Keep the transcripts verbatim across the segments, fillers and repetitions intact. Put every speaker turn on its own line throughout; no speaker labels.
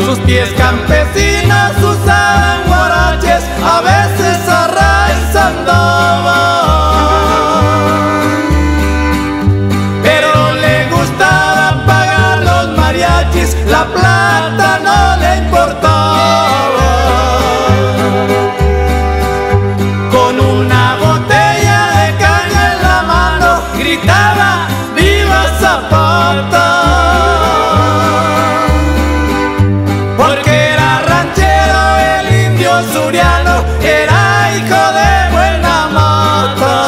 sus pies campesinos usaban guaraches, a veces a raíz andaban, pero le gustaba pagar los mariachis, la plata no le importaba. Con una botella de caña en la mano gritaba ¡Viva Zapata! Porque era ranchero el indio suriano, era hijo de buena mata.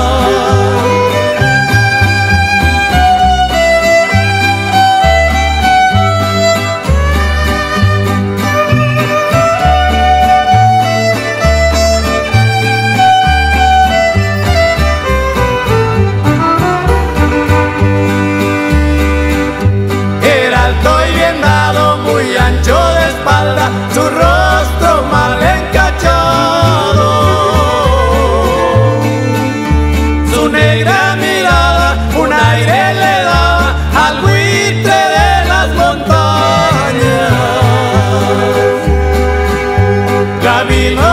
Muy ancho de espalda, su rostro mal encachado, su negra mirada un aire le daba al buitre de las montañas. Camino